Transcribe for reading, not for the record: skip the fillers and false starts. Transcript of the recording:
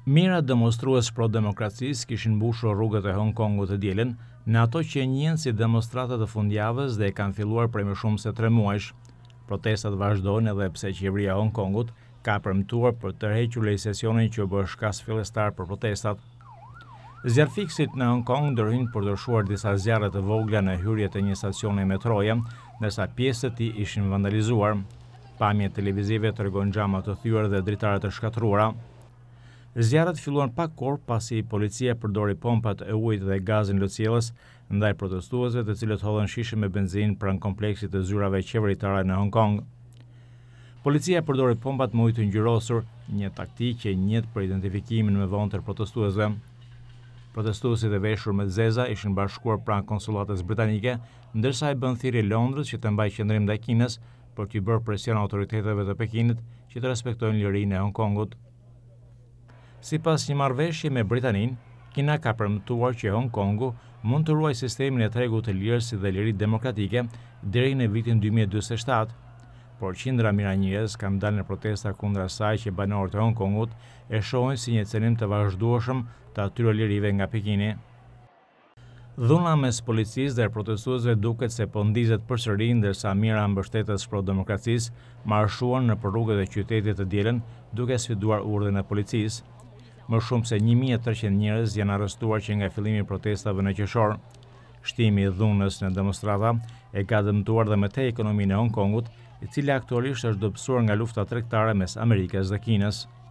Mira demonstrues pro-demokracisë kishin mbushur rrugët e Hong Kongut të dielën, në ato që njihen si demonstratat e fundjavës dhe kanë filluar prej më shumë se 3 muajsh. Protestat vazhdojnë edhe pse qeveria e Hong Kongut ka premtuar për të tërhequr legislacionin që bë shkas fillestar për protestat. Zjarrfikësit në Hong Kong ndërhyjnë për të lëshuar disa zjarre të vogla në hyrjet e një stacioni metroje, ndërsa pjesë të tij ishin vandalizuar. Pamjet televizive tregojnë xhama të thyer dhe dritare të shkatruara. Zjarret filluan pak kohë pasi policia përdori pompat e ujit dhe gazin lotësielës ndaj protestuesve të cilët hodhen shishe me benzinë pranë kompleksit të zyrave qeveritare në Hong Kong. Policia përdori pompat me ujë të ngjyrosur, një taktikë që njihet për identifikimin me vonë të protestuesve. Protestuesit e veshur me zeza ishin bashkuar pranë konsullatës britanike, ndërsa e bën thirrje Londrës që të mbajë qendrim ndaj Kinës për t'i bërë presion autoriteteve të Pekinit që të respektojnë lirinë e Hong Kongut. Sipas një marrëveshje me Britaninë, Kina ka premtuar që Hong Kongu mund të ruajë sistemin e tregut të lirës dhe lirisë demokratike deri në vitin 2047, por qindra mijëra njerëz kanë dalë në protesta kundër asaj që banorët e Hong Kongut e shohin si një cënim të vazhdueshëm të atyre lirive nga Pekini. Dhuna mes policisë dhe protestuesve duket se po ndizet përsëri ndërsa mijëra mbështetës pro-demokracisë marshuan në rrugët e qytetit të dielën duke sfiduar urdhrin e policisë. Më shumë se 1300 njerëz janë arrestuar që nga fillimi i protestave në qershor. Shtimi i dhunës në demonstrata e ka dëmtuar dhe më tej ekonominë e Hong Kongut, e cila aktualisht është dobësuar nga lufta tregtare mes Amerikës dhe Kinës.